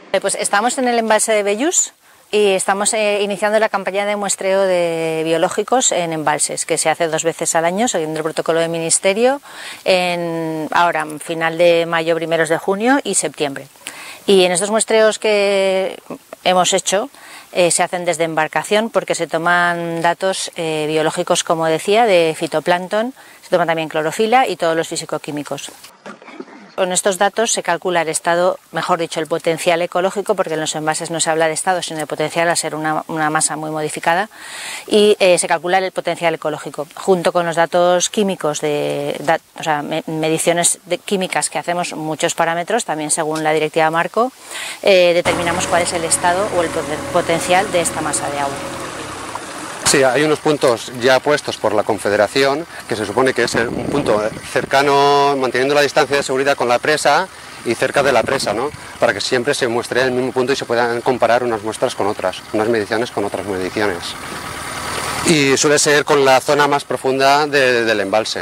Pues estamos en el embalse de Bellús y estamos iniciando la campaña de muestreo de biológicos en embalses, que se hace 2 veces al año, siguiendo el protocolo del Ministerio, ahora final de mayo, primeros de junio y septiembre. Y en estos muestreos que hemos hecho se hacen desde embarcación porque se toman datos biológicos, como decía, de fitoplancton, se toma también clorofila y todos los físico-químicos. Con estos datos se calcula el estado, mejor dicho, el potencial ecológico, porque en los envases no se habla de estado, sino de potencial al ser una masa muy modificada, y se calcula el potencial ecológico, junto con los datos químicos, mediciones químicas que hacemos muchos parámetros, también según la directiva marco, determinamos cuál es el estado o el potencial de esta masa de agua. Sí, hay unos puntos ya puestos por la Confederación, que se supone que es un punto cercano, manteniendo la distancia de seguridad con la presa y cerca de la presa, ¿no? Para que siempre se muestre el mismo punto y se puedan comparar unas muestras con otras, unas mediciones con otras mediciones. Y suele ser con la zona más profunda del embalse.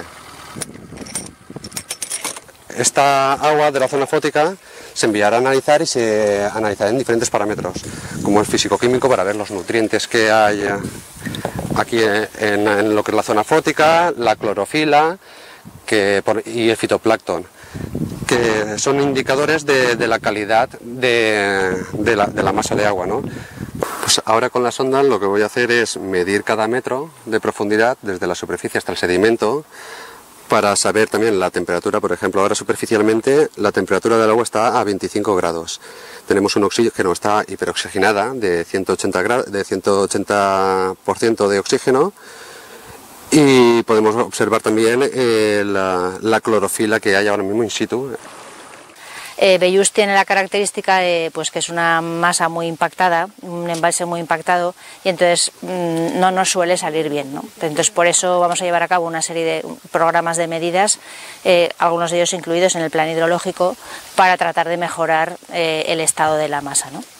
Esta agua de la zona fótica se enviará a analizar y se analizará en diferentes parámetros, como el físico-químico, para ver los nutrientes que hay aquí en lo que es la zona fótica, la clorofila y el fitoplancton, que son indicadores de la calidad de la masa de agua, ¿no? Pues ahora con la sonda lo que voy a hacer es medir cada metro de profundidad desde la superficie hasta el sedimento, para saber también la temperatura. Por ejemplo, ahora superficialmente la temperatura del agua está a 25 grados. Tenemos un oxígeno, está hiperoxigenada, de 180% de oxígeno, y podemos observar también la clorofila que hay ahora mismo in situ. Bellús tiene la característica de que es una masa muy impactada, un embalse muy impactado, y entonces no nos suele salir bien, ¿no? Entonces por eso vamos a llevar a cabo una serie de programas de medidas, algunos de ellos incluidos en el plan hidrológico, para tratar de mejorar el estado de la masa, ¿no?